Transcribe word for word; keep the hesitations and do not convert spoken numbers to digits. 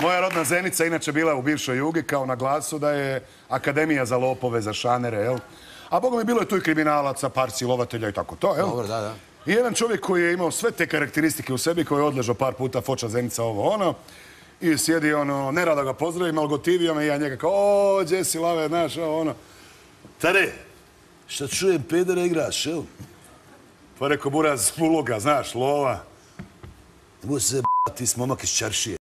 Moja rodna Zenica inače bila u bivšoj Jugi kao na Glasu da je akademija za lopove, za šanere, jel? A boga mi bilo je tu i kriminalaca, par silovatelja i tako to, jel? Dobro, da, da. I jedan čovjek koji je imao sve te karakteristike u sebi, koji je odležao par puta, foča Zenica, ovo ono, i sjedi ono, ne rado ga pozdravim, ali gotivio me i ja njega kao, o, gdje si lave, znaš, ovo ono. Tare, šta čujem, pedera igraš, jel? Pa rekao, buraz, uloga, znaš, lova. Nemoj se b***, ti si momak iz čaršije.